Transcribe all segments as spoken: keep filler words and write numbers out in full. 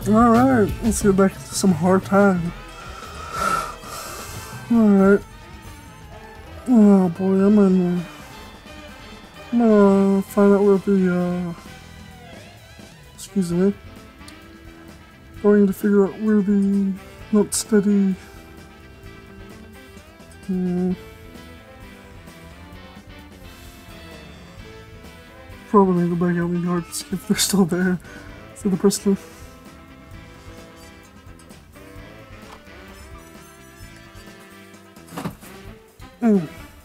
Alright, let's get back to some hard time. Alright. Oh boy, I'm gonna, I'm gonna find out where the, uh, excuse me, going to figure out where the not steady, hmm, probably go back out in the yard and see if they're still there. See the person. Mm.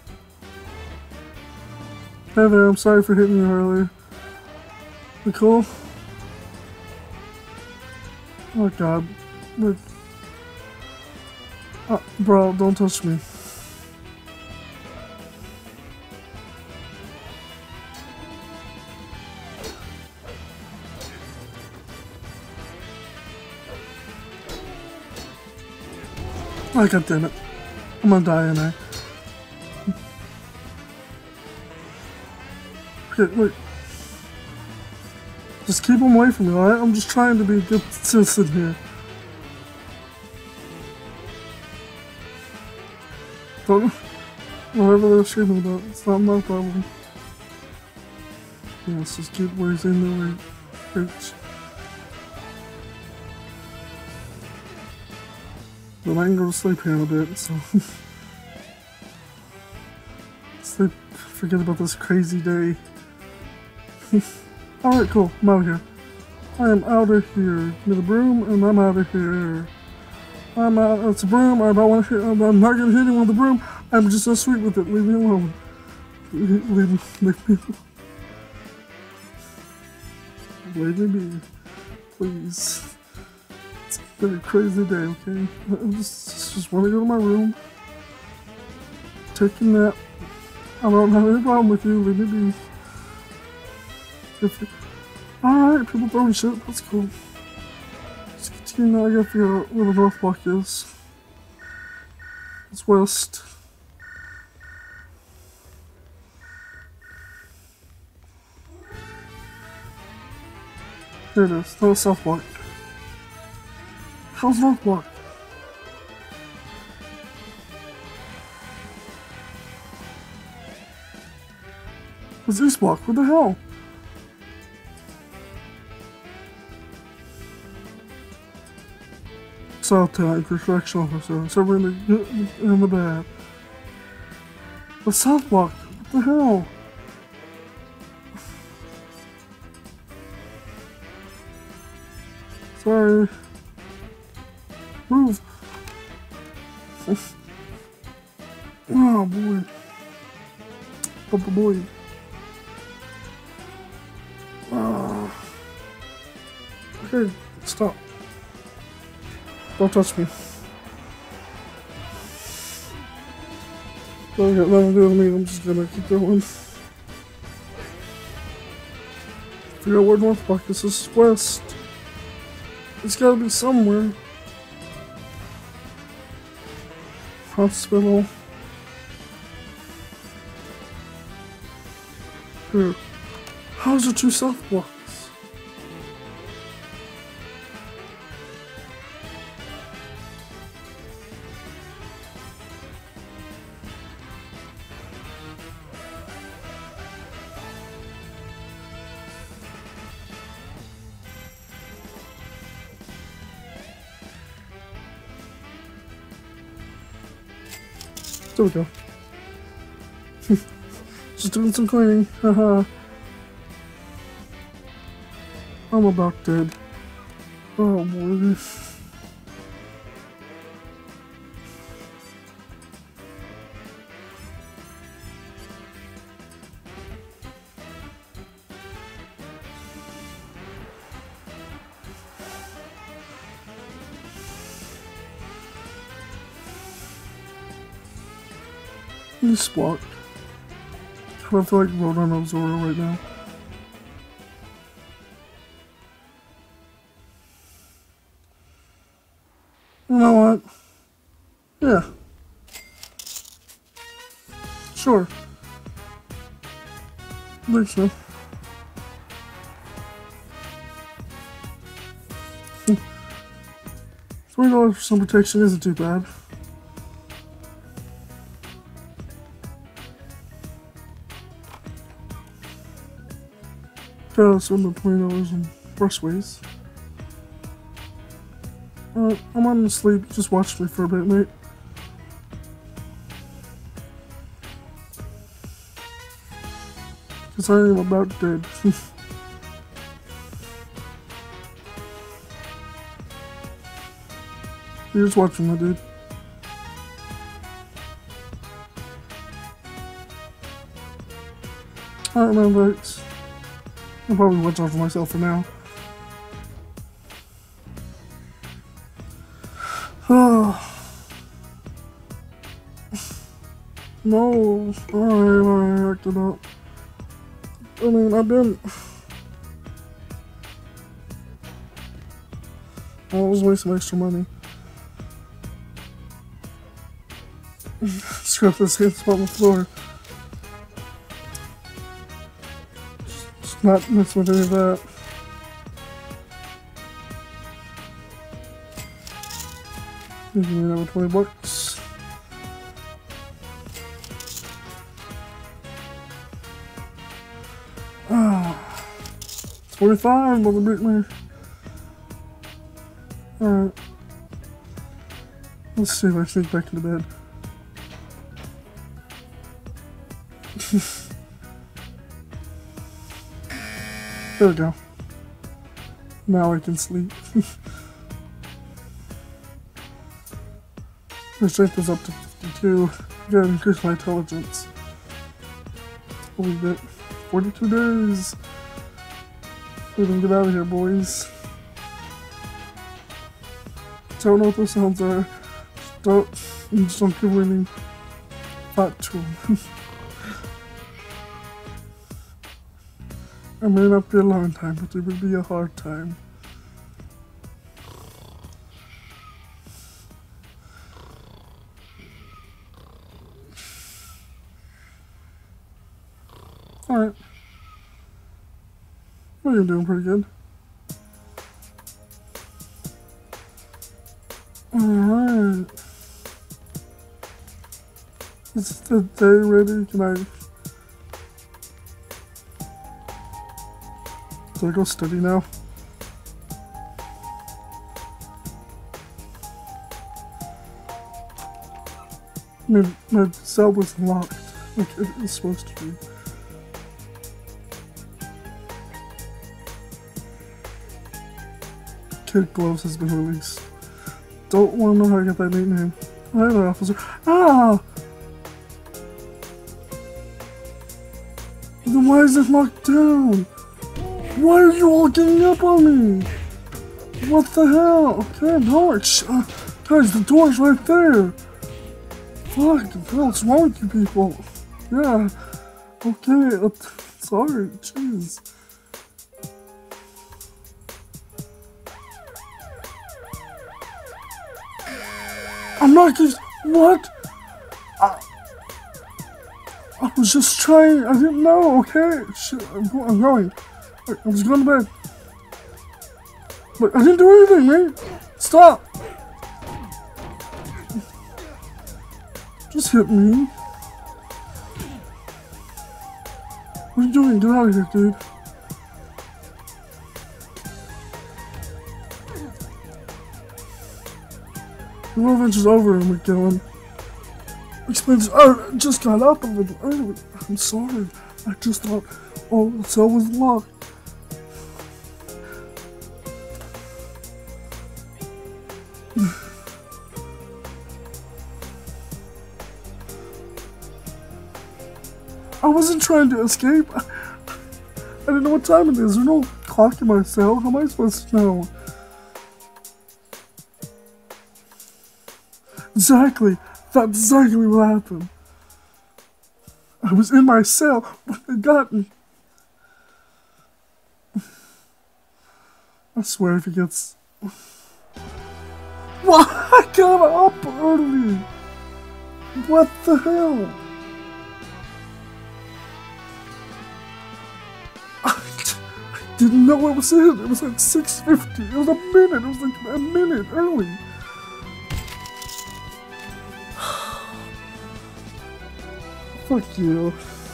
Hey there, I'm sorry for hitting you earlier. You cool? Oh god. Look. Oh, bro, don't touch me. Oh, god damn it. I'm gonna die in there. Okay, wait. Just keep him away from me, alright? I'm just trying to be a good citizen here. Don't... Whatever they're screaming about, it's not my problem. Yeah, let's just keep where he's in the reach. But I can go to sleep here in a bit, so... sleep, forget about this crazy day. Alright, cool. I'm out of here. I am out of here. Give me the broom, and I'm out of here. I'm out. It's a broom. I don't want to hit. I'm not going to hit anyone with the broom. I'm just so sweet with it. Leave me alone. Leave, leave, leave me alone. Leave me be. Please. It's been a crazy day, okay? I just, just want to go to my room. Take a nap. I don't have any problem with you. Leave me be. If you, alright, people throwing shit, that's cool. Let's continue now, I gotta figure out where the north block is. It's west. Here it is, no, south block. How's north block? It's east block, what the hell? South Town Correctional Officer, so we're in the good and the bad. The South Block, what the hell? Sorry. Move. Oh boy. Oh boy. Oh. Okay, stop. Don't touch me. Don't get nothing to do with me, I'm just gonna keep going. Figure out where north block is. This is west. It's gotta be somewhere. Hospital. Here. How's there two south blocks? There we go. Just doing some cleaning. Haha. I'm about dead. Oh boy. East block. I feel like Roadrunner Zoro right now. You know what? Yeah. Sure. Think so. twenty dollars for some protection isn't too bad. Gotta spend the twenty dollars on brushways. Alright, I'm on to sleep. Just watch me for a bit, mate. Cause I am about dead. You're just watching me, dude. Alright, man, thanks. I'll probably watch out for myself for now. No, alright, I acted up. I mean, I didn't. I was wasting extra money. Scrap this hand spot on the floor. Just not mess with any of that. Give me another twenty bucks. Ah, twenty-five, mother beat me. Alright. Let's see if I sneak back into bed. There we go. Now I can sleep. My strength is up to fifty-two. Gotta increase my intelligence. A little bit. forty-two days. We can get out of here, boys. Don't know what those sounds are. Just don't, just don't give any thought to them. It may not be a long time, but it will be a hard time. Alright. Well, you're doing pretty good. Alright. Is the day ready? Can I... Do I go study now? My, my cell was locked, like it was supposed to be. Kid Gloves has been released. Don't want to know how I got that neat name. Hi there, officer. Ah! Then why is it locked down? Why are you all getting up on me? What the hell? Okay, no, it's, uh, guys, the door's right there. Fuck, what's wrong with you people? Yeah, okay, uh, sorry, jeez. I'm not just, what? I, I was just trying, I didn't know, okay? Shit, I'm, go I'm going. I'm just going to bed. But I didn't do anything, man. Stop. Just hit me. What are you doing? Get out of here, dude. The road adventure's over, McGillen. Expense. Oh, I just got up a little early. I'm sorry. I just thought, oh, the cell was locked. I wasn't trying to escape. I didn't know what time it is. There's no clock in my cell. How am I supposed to know? Exactly. That's exactly what happened. I was in my cell when they got me. I swear if he gets... Why? I got up early. What the hell? I didn't know it was in. It was at six fifty. It was a minute. It was like a minute early. Fuck you.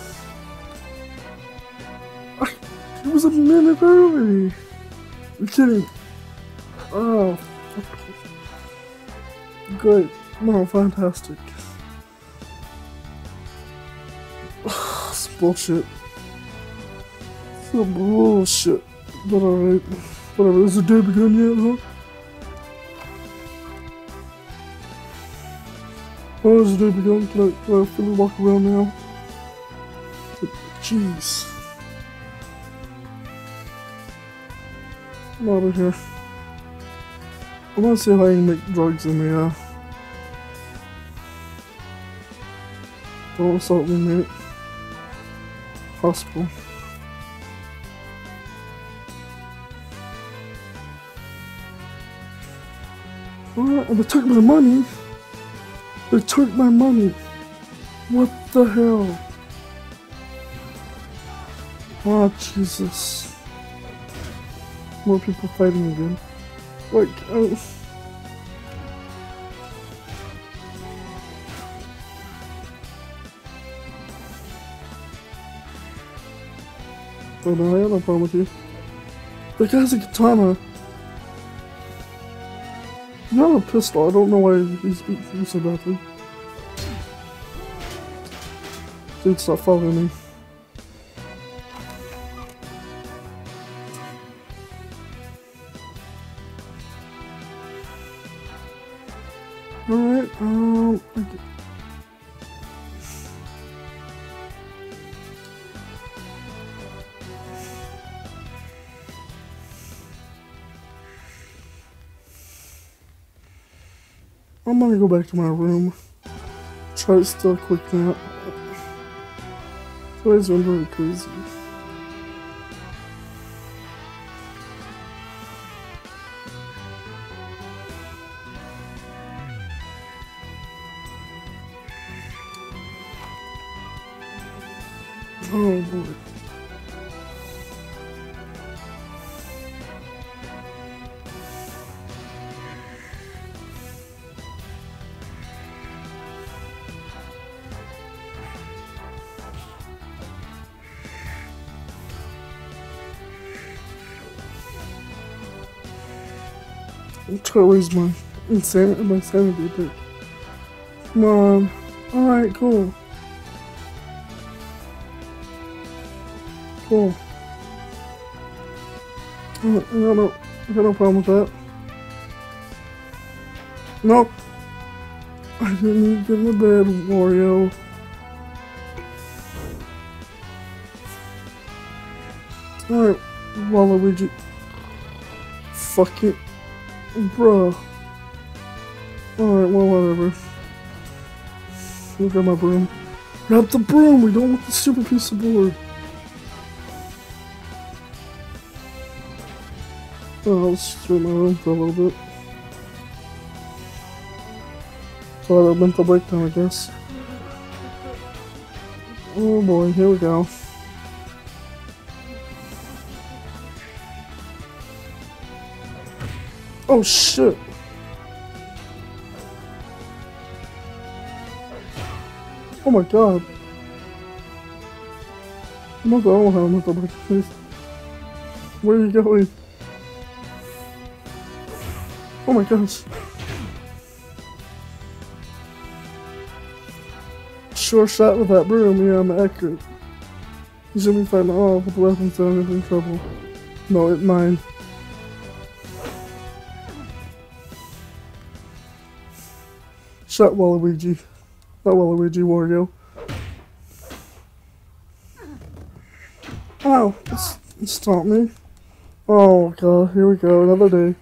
I, it was a minute early. You're kidding. Oh, fuck. Great. No, fantastic. It's bullshit. Some bullshit. But alright. Whatever, is the day begun yet, huh? Oh, is the day begun? Can I, can I fully walk around now? Jeez. I'm out of here. I want to see if I can make drugs in the, uh... Don't assault me, mate. Hospital. Alright, they took my money. They took my money. What the hell? Oh, Jesus. More people fighting again. Like, oh. Oh no, I have no problem with you. The guy's a katana. You have a pistol. I don't know why he's beating you so badly. Dude, stop following me. Alright, um... Okay. I'm gonna go back to my room. Try to steal a quick nap. Today's been very crazy. Oh boy. I'm trying to raise my insanity, my sanity a bit. Come on. Alright, cool. Cool. I got no, I got no problem with that. Nope. I didn't need to get in the bed, Wario. Alright, Waluigi. Fuck it. Bruh. Alright, well, whatever. Look at my broom. Grab the broom! We don't want the stupid piece of board. Oh, I'll just throw my room for a little bit. So I have a mental breakdown, I guess. Oh boy, here we go. Oh shit! Oh my god! I'm not the only one having mental breakdown. Where are you going? Oh my gosh! Sure shot with that broom, yeah, I'm accurate. You should be fighting off with the weapons that I'm in trouble. No, it's mine. Shot Waluigi. Not Waluigi, Wario. Ow! It's, it stopped me. Oh god, here we go, another day.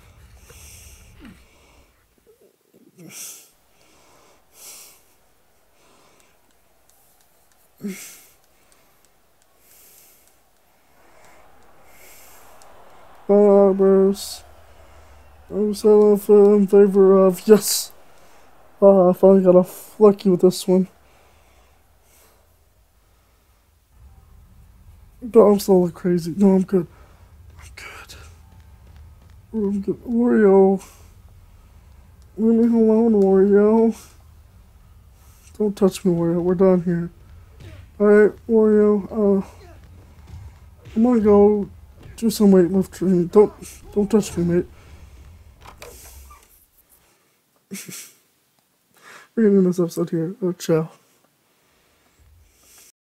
Uh, Bruce. I'm so in favor of yes. Ah, I finally got off lucky with this one. But I'm still crazy. No, I'm good. Let's get Wario. Leave me alone, Wario. Don't touch me, Wario. We're done here. Alright, Wario. Uh, I'm gonna go do some weightlifting. Don't, don't touch me, mate. We're gonna end this episode here. Oh, ciao.